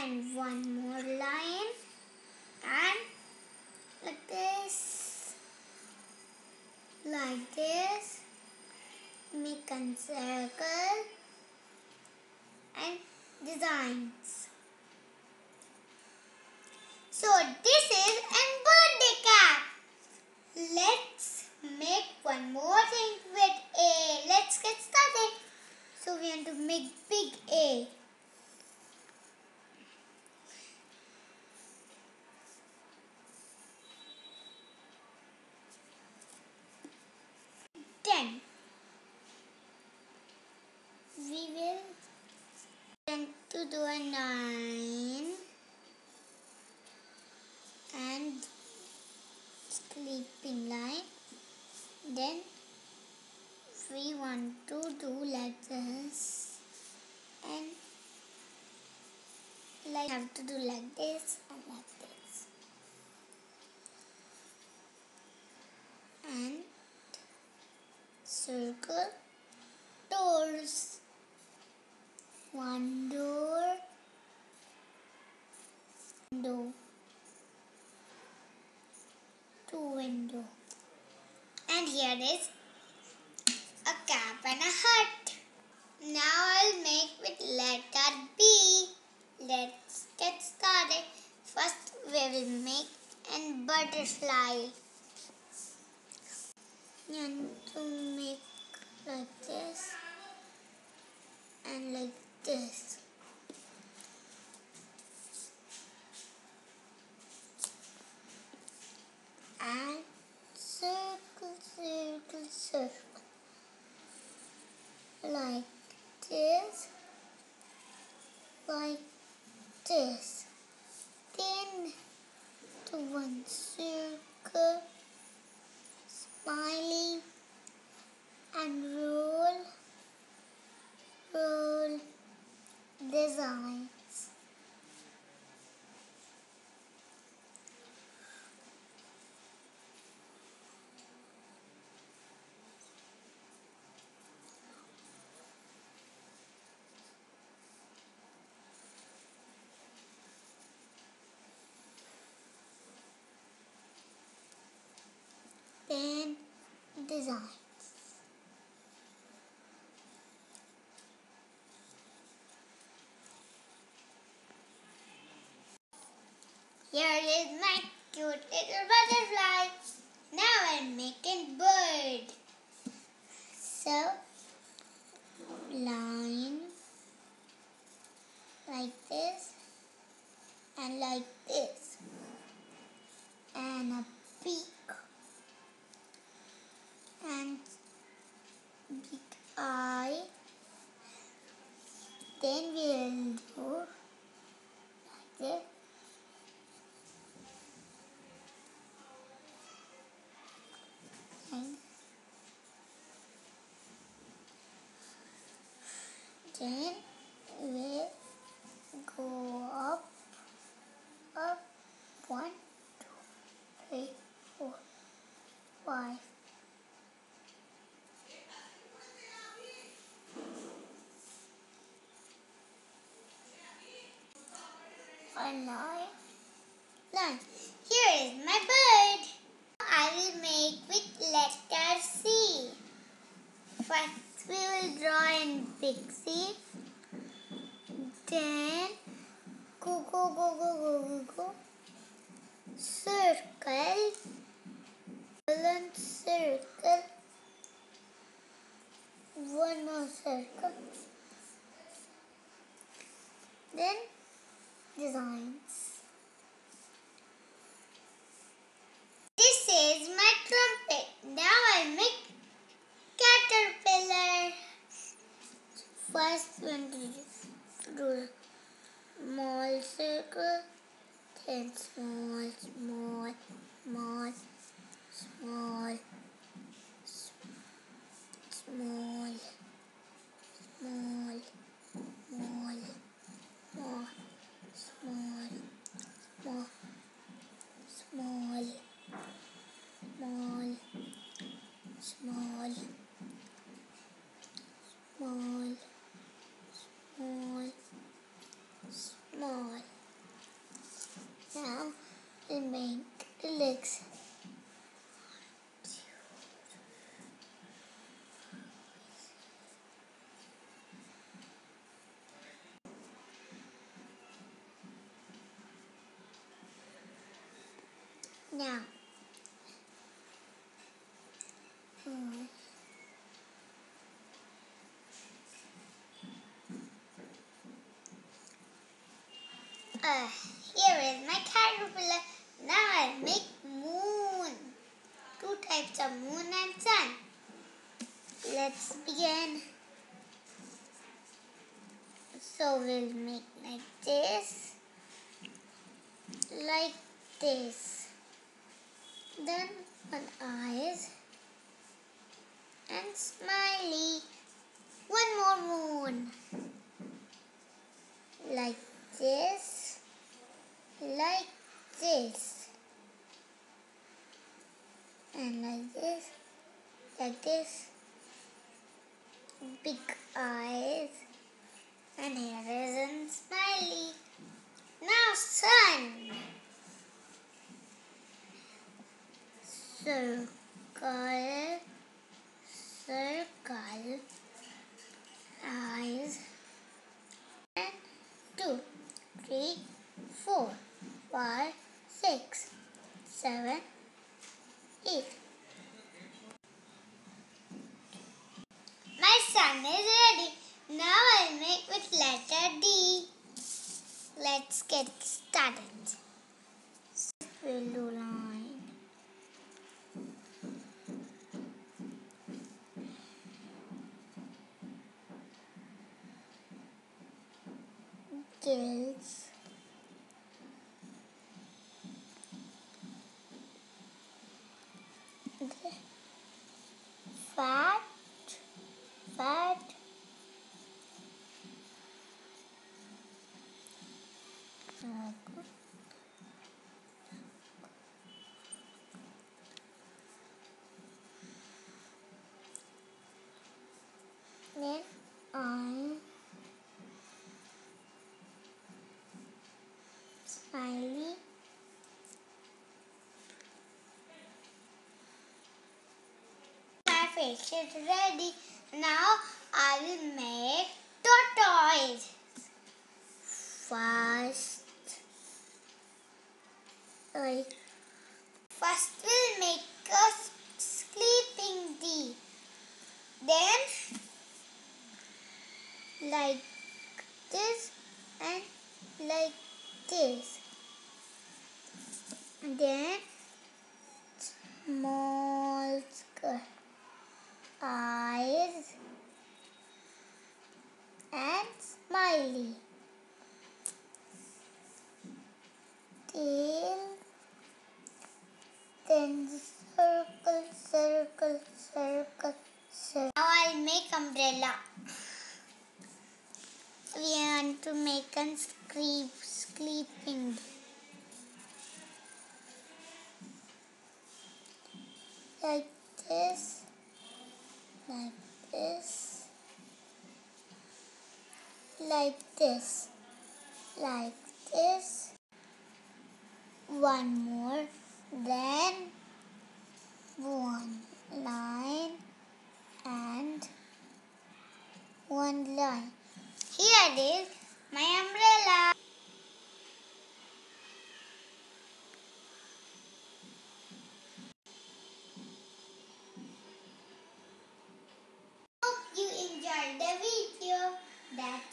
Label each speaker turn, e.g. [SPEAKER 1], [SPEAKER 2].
[SPEAKER 1] and one more line, and like this, make a circle and designs. So this is a birthday cap. Let's make one more thing with A. Let's get started. So we want to make big A. Then we will tend to do a 9 and sleeping line. Then we want to do like this, and have to do like this and like this, and circle doors. One door, window, two window, and here is a cap and a hut. Now I'll make with letter B. Let's get started. First we will make a butterfly. And to make like this and like this. And circle, circle, circle. Like this. Like this. Then to one circle, smiley, and roll, roll, designs. Then designs. Here is my cute little butterfly. Now I'm making bird. So line like this and like this, and a beak and big eye. Then we'll do like this. And then we'll go up, up, 1, 2, 3, 4, 5. And line. Here is my bird. I will make with letter C. First we will draw in pixie. Then go, go, go, go, go, go, go. Circle. And circle. One more circle. Then designs. This is my trumpet. Now I'll make caterpillar. First one to do small circle, then small, small, small, small, small, small, small, small, small, small, small, small, small, small, small, small. 6. Now, here is my caterpillar. Now I'll make moon. 2 types of moon and sun. Let's begin. So we'll make like this, like this. Then one eyes and smiley. One more moon. Like this, like this. And like this, like this. Big eyes. And here is a smiley. Now sun. Circle, circle, eyes, and 2, 3, 4, 5, 6, 7, 8. My sun is ready. Now I'll make with letter D. Let's get started. We'll do line. Gills. Fat, fat. Then eye, smiley, my face is ready. Now I will make tortoise. First we'll make a sleeping bee. Then like this and like this. Then small eyes and smiley. Tail. Then circle, circle, circle, circle. Now I'll make umbrella. We want to make a sleeping. Like this, like this, like this, like this. One more, then one line and one line. Here is my umbrella. Hope you enjoyed the video. That